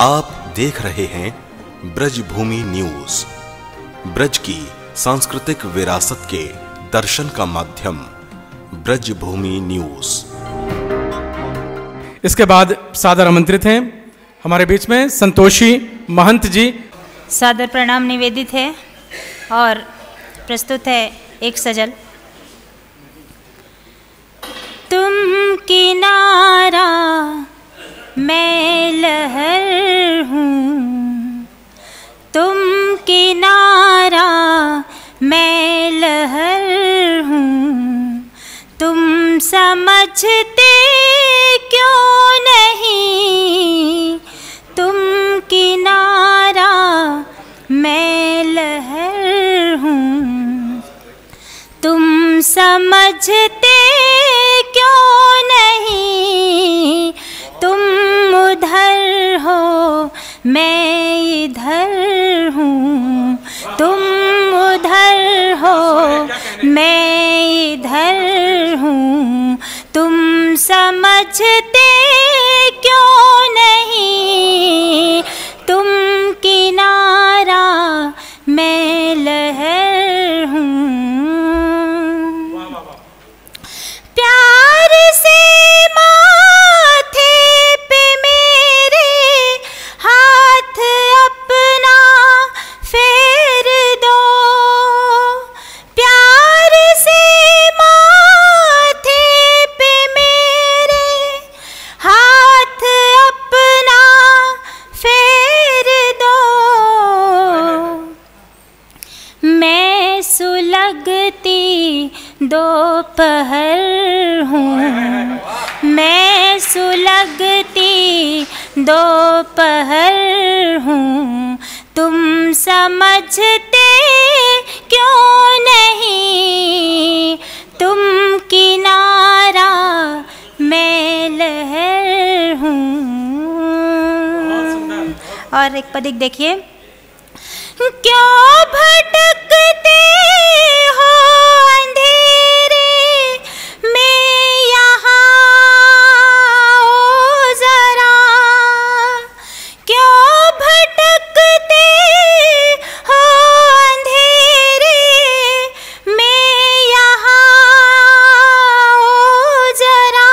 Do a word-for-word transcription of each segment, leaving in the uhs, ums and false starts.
आप देख रहे हैं ब्रजभूमि न्यूज, ब्रज की सांस्कृतिक विरासत के दर्शन का माध्यम ब्रजभूमि न्यूज। इसके बाद सादर आमंत्रित हैं हमारे बीच में संतोषी महंत जी। सादर प्रणाम निवेदित है और प्रस्तुत है एक सजल। तुम किनारा मैं लहर हूँ, तुम किनारा मैं लहर हूँ, तुम समझते क्यों नहीं, तुम किनारा मैं लहर हूँ, तुम समझते क्यों नहीं, तुम उधर हो मैं इधर हूँ, तुम उधर हो मैं इधर हूँ, तुम समझते क्यों नहीं, तुम किनारा मैं लहर हूँ। प्यार से माथे पे मेरे हाथ अपना फेर दो, प्यार से माथे पे मेरे हाथ अपना फेर दो, मैं सुलगती दोपहर हूँ, मैं सुलगती दोपहर हूँ, तुम समझते क्यों नहीं, तुम किनारा मैं लहर हूँ। और एक पदिक देखिए। क्यों भटकते हो अंधेरे में यहाँ आओ जरा, क्यों भटकते हो अंधेरे में यहाँ आओ जरा,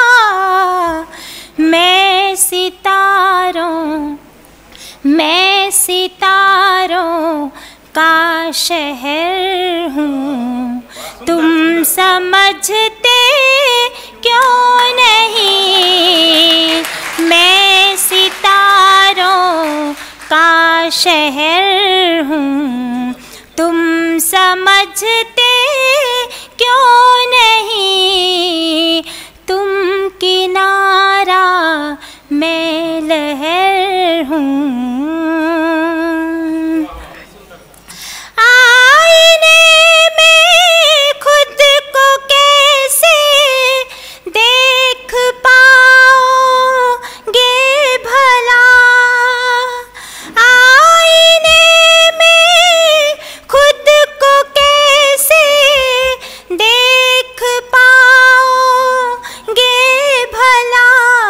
मैं सितारों मैं सितारों का शहर हूँ, तुम समझते क्यों नहीं, मैं सितारों का शहर हूँ, तुम समझते क्यों नहीं, तुम किनारा मैं लहर हूँ। आईने में खुद को कैसे देख पाओगे भला, आईने में खुद को कैसे देख पाओगे भला,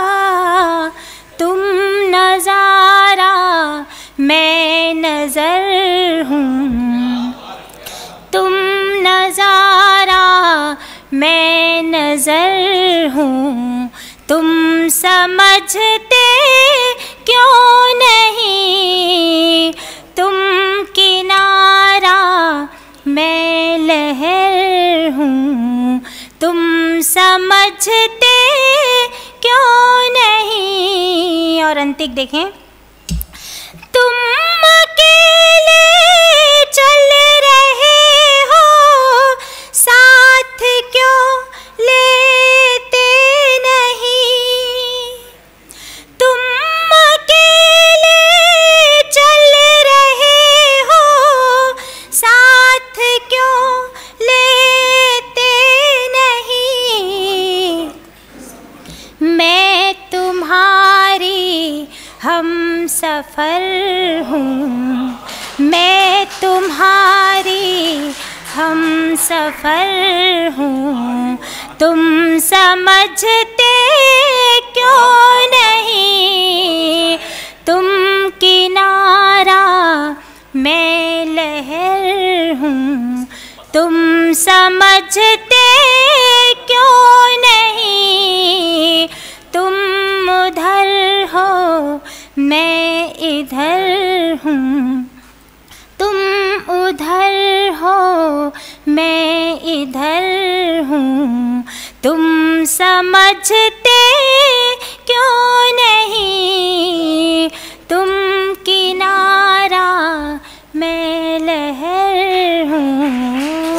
तुम नजारा मैं नजर हूँ, तुम नजारा मैं नजर हूँ, तुम समझते क्यों नहीं, तुम किनारा मैं लहर हूँ, तुम समझते क्यों नहीं। और अंतिक देखें। तुम अकेले चल रहे हो साथ क्यों लेते नहीं, तुम अकेले चल रहे हो साथ क्यों लेते नहीं, मैं तुम्हारी हम सफ़र हूँ, मैं तुम्हारी हम सफ़र हूँ, तुम समझते क्यों नहीं, तुम उधर हो मैं इधर हूँ, तुम उधर हो मैं इधर हूँ, तुम समझते क्यों नहीं, तुम किनारा मैं लहर हूँ।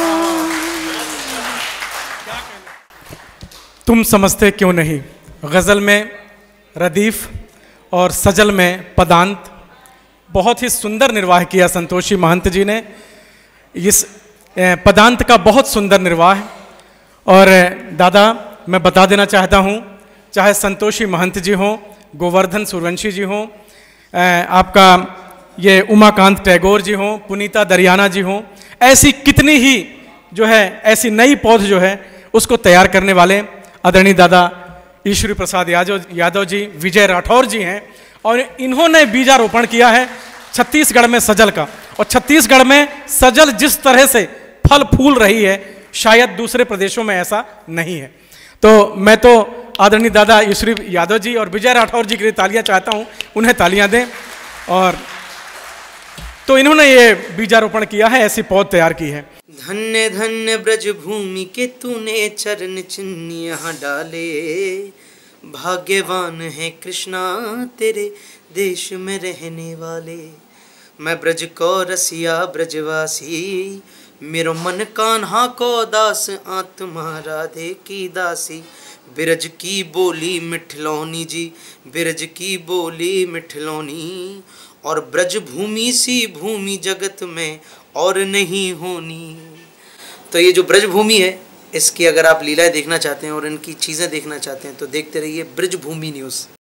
तुम समझते क्यों नहीं, गज़ल में रदीफ और सजल में पदांत, बहुत ही सुंदर निर्वाह किया संतोषी महंत जी ने। इस पदांत का बहुत सुंदर निर्वाह। और दादा मैं बता देना चाहता हूँ, चाहे संतोषी महंत जी हों, गोवर्धन सूर्यवंशी जी हों, आपका ये उमाकांत टैगोर जी हों, पुनीता दरियाना जी हों, ऐसी कितनी ही जो है ऐसी नई पौध जो है उसको तैयार करने वाले आदरणीय दादा ईश्वरी प्रसाद यादव यादव जी, विजय राठौर जी हैं। और इन्होंने बीजारोपण किया है छत्तीसगढ़ में सजल का। और छत्तीसगढ़ में सजल जिस तरह से फल फूल रही है शायद दूसरे प्रदेशों में ऐसा नहीं है। तो मैं तो आदरणीय दादा ईश्वरी यादव जी और विजय राठौर जी के लिए तालियां चाहता हूं, उन्हें तालियां दें। और तो इन्होंने ये बीजारोपण किया है, ऐसी पौध तैयार की है। धन्य धन्य ब्रज भूमि के तूने चरण चिन्ह यहाँ डाले, भाग्यवान है कृष्णा तेरे देश में रहने वाले। मैं ब्रज को रसिया ब्रजवासी, मेरो मन कान्हा को दास, आत्मा राधे की दासी। बिरज की बोली मिठलौनी जी, बिरज की बोली मिठलौनी, और ब्रज भूमि सी भूमि जगत में और नहीं होनी। तो ये जो ब्रज भूमि है, इसकी अगर आप लीलाएं देखना चाहते हैं और इनकी चीज़ें देखना चाहते हैं तो देखते रहिए ब्रज भूमि न्यूज़।